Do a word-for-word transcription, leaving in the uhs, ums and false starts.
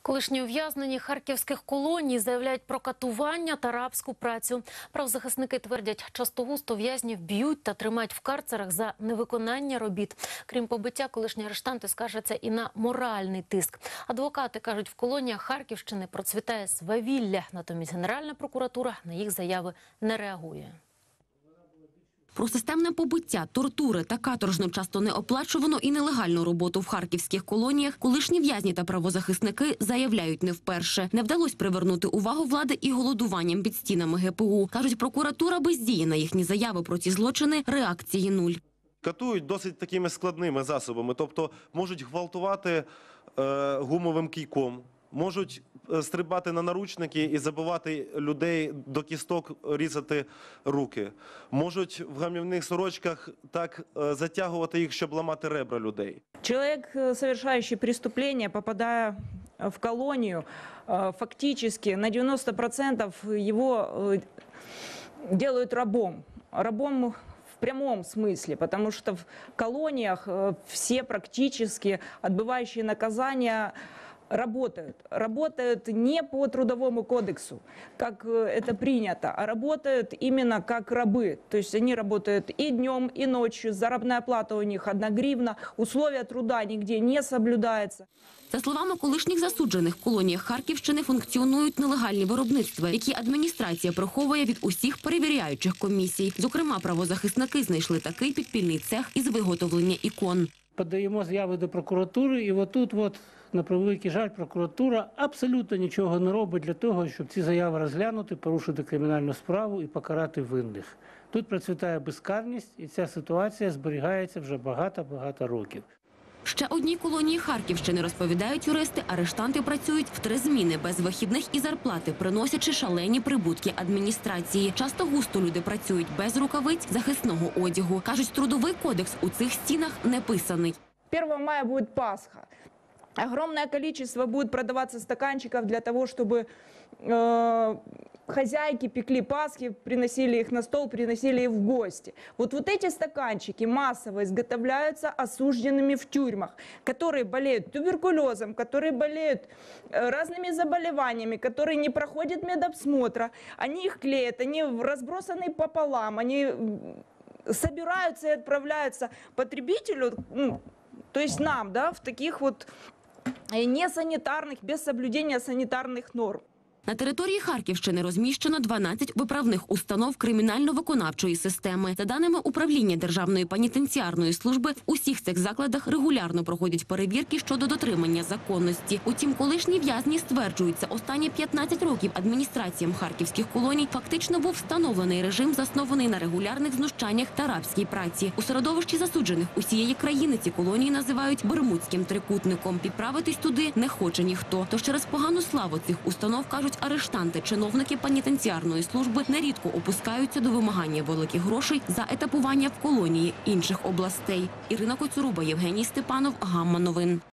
Колишні ув'язнені харківських колоній заявляють про катування та рабську працю. Правозахисники твердять, часто-густо в'язнів б'ють та тримають в карцерах за невиконання робіт. Крім побиття, колишні арештанти скаржаться і на моральний тиск. Адвокати кажуть, в колоніях Харківщини процвітає свавілля. Натомість Генеральна прокуратура на їх заяви не реагує. Про системне побиття, тортури та каторжну, часто неоплачувану і нелегальну роботу в харківських колоніях колишні в'язні та правозахисники заявляють не вперше. Не вдалося привернути увагу влади і голодуванням під стінами ге пе у. Кажуть, прокуратура бездіє на їхні заяви про ці злочини, реакції нуль. Катують досить такими складними засобами, тобто можуть гвалтувати е, гумовим кийком, можуть стрибати на наручники і забивати людей до кісток, різати руки. Можуть в гамівних сорочках так затягувати їх, щоб ламати ребра людей. Человек, совершающий преступление, попадая в колонию, фактически на девяносто процентов его делают рабом. Рабом в прямом смысле, потому что в колониях все практически отбывающие наказания работают. Работают не по трудовому кодексу, как это принято, а работают именно как рабы. То есть они работают и днем, и ночью, заработная плата у них одна гривна, условия труда нигде не соблюдаются. За словами колишніх засуджених, в колоніях Харківщини функціонують нелегальні виробництва, які адміністрація приховує від усіх перевіряючих комісій. Зокрема, правозахисники знайшли такий підпільний цех із виготовлення ікон. Подаємо заяви до прокуратури, і отут, от, на превеликий жаль, прокуратура абсолютно нічого не робить для того, щоб ці заяви розглянути, порушити кримінальну справу і покарати винних. Тут процвітає безкарність, і ця ситуація зберігається вже багато-багато років. Ще одній колонії Харківщини, розповідають юристи, арештанти працюють в три зміни, без вихідних і зарплати, приносячи шалені прибутки адміністрації. Часто густо люди працюють без рукавиць, захисного одягу. Кажуть, трудовий кодекс у цих стінах не писаний. первого мая будет Пасха. Огромное количество будет продаваться стаканчиков для того, чтобы э, хозяйки пекли Пасхи, приносили их на стол, приносили их в гости. Вот, вот эти стаканчики массово изготовляются осужденными в тюрьмах, которые болеют туберкулезом, которые болеют э, разными заболеваниями, которые не проходят медосмотра. Они их клеят, они разбросаны пополам, они собираются и отправляются потребителю, ну, то есть нам, да, в таких вот несанітарних, без соблюдення санітарних норм. На території Харківщини розміщено дванадцять виправних установ кримінально-виконавчої системи. За даними Управління Державної пенітенціарної служби, в усіх цих закладах регулярно проходять перевірки щодо дотримання законності. Утім, колишні в'язні стверджуються, останні п'ятнадцять років адміністраціям харківських колоній фактично був встановлений режим, заснований на регулярних знущаннях та рабській праці. У середовищі засуджених усієї країни ці колонії називають Бермудським трикутником. Підправитись туди не хоче ніхто. Тож через погану славу цих установ, кажуть арештанти, чиновники пенітенціарної служби нерідко опускаються до вимагання великих грошей за етапування в колонії інших областей. Ірина Коцюруба, Євгеній Степанов, Гамма Новин.